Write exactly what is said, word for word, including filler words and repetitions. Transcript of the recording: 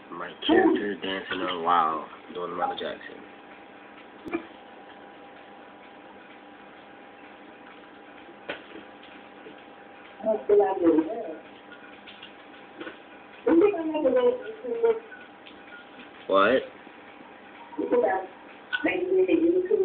My character dancing on WoW doing Michael Jackson. What?